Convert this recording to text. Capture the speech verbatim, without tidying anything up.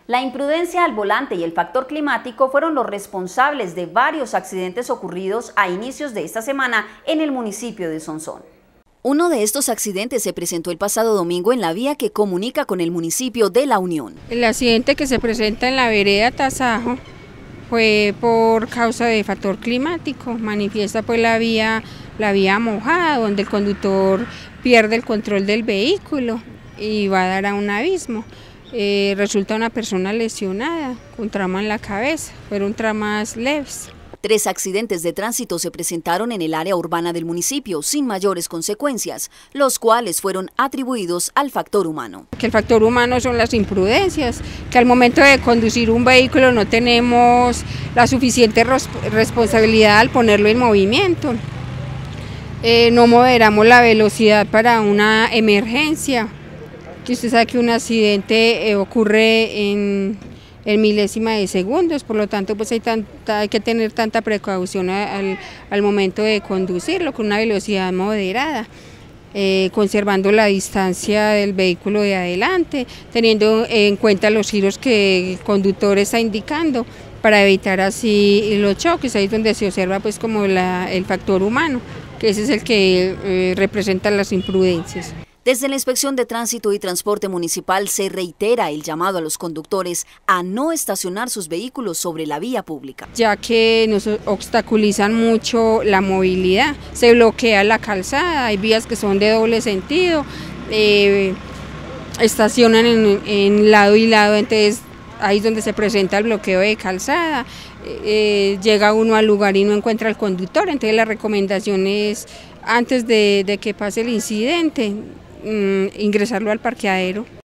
La imprudencia al volante y el factor climático fueron los responsables de varios accidentes ocurridos a inicios de esta semana en el municipio de Sonsón. Uno de estos accidentes se presentó el pasado domingo en la vía que comunica con el municipio de La Unión. El accidente que se presenta en la vereda Tasajo fue por causa de factor climático, manifiesta pues la vía, la vía mojada, donde el conductor pierde el control del vehículo y va a dar a un abismo. Eh, resulta una persona lesionada con trauma en la cabeza, fueron traumas leves. Tres accidentes de tránsito se presentaron en el área urbana del municipio sin mayores consecuencias, los cuales fueron atribuidos al factor humano. Que el factor humano son las imprudencias, que al momento de conducir un vehículo no tenemos la suficiente responsabilidad al ponerlo en movimiento. Eh, no moderamos la velocidad para una emergencia. Que usted sabe que un accidente eh, ocurre en, en milésima de segundos, por lo tanto pues hay, tanta, hay que tener tanta precaución al, al momento de conducirlo con una velocidad moderada, eh, conservando la distancia del vehículo de adelante, teniendo en cuenta los giros que el conductor está indicando para evitar así los choques. Ahí es donde se observa pues como la, el factor humano, que ese es el que eh, representa las imprudencias. Desde la Inspección de Tránsito y Transporte Municipal se reitera el llamado a los conductores a no estacionar sus vehículos sobre la vía pública. Ya que nos obstaculizan mucho la movilidad, se bloquea la calzada, hay vías que son de doble sentido, eh, estacionan en, en lado y lado, entonces ahí es donde se presenta el bloqueo de calzada, eh, llega uno al lugar y no encuentra al conductor, entonces la recomendación es antes de, de que pase el incidente, ingresarlo al parqueadero.